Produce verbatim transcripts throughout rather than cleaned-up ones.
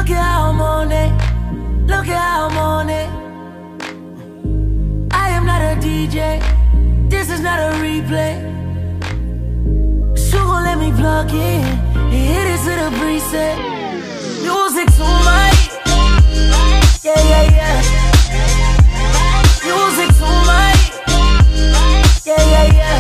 Look at how I'm on it. Look at how I'm on it. I am not a D J. This is not a replay. So gon' let me plug in and hit it to the preset. Music to my, yeah, yeah, yeah. Music to my, yeah, yeah, yeah.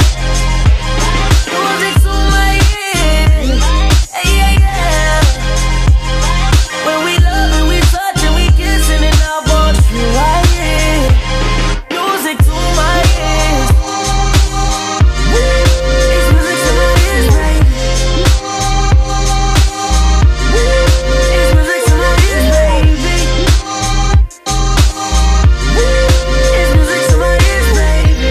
Music to my, yeah, yeah, yeah. When we love and we touch and we kissing and I want you right here. Music to my ears. It's music to my ears, baby. It's music to my ears, baby. It's music to my ears, baby.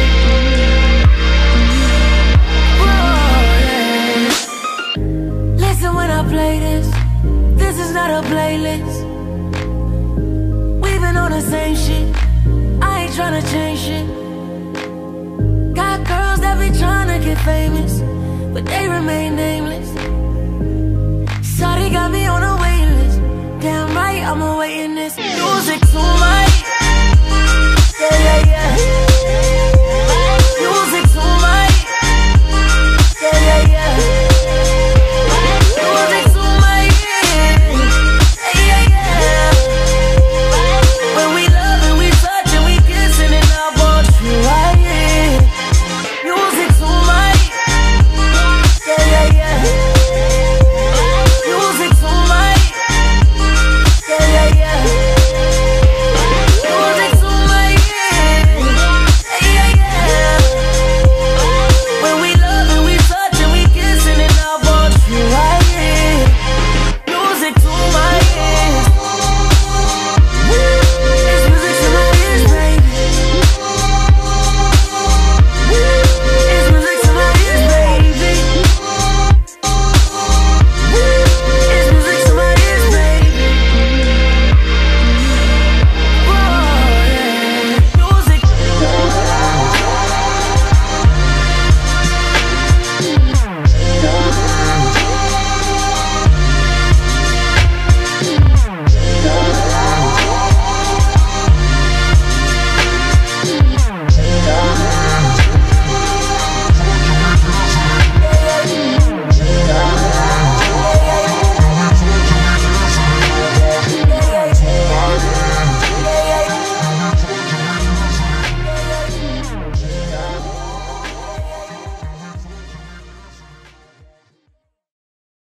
Whoa, yeah. Listen when I play this. This is not a playlist. We've been on the same shit. I ain't tryna change shit. Got girls that be tryna get famous, but they remain nameless. Shawty got me on a waiting list. Damn right, I'm awaiting this. Music to my